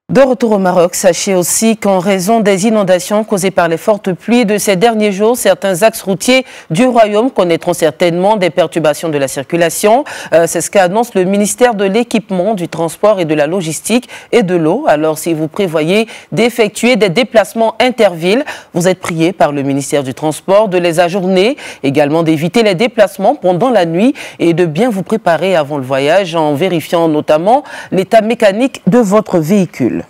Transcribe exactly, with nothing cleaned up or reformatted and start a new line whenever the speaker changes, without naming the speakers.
De retour au Maroc, sachez aussi qu'en raison des inondations causées par les fortes pluies de ces derniers jours, certains axes routiers du Royaume connaîtront certainement des perturbations de la circulation. Euh, C'est ce qu'annonce le ministère de l'Équipement, du Transport et de la Logistique et de l'Eau. Alors, si vous prévoyez d'effectuer des déplacements intervilles, vous êtes prié par le ministère du Transport de les ajourner, également d'éviter les déplacements pendant la nuit et de bien vous préparer avant le voyage en vérifiant notamment l'état mécanique de votre véhicule.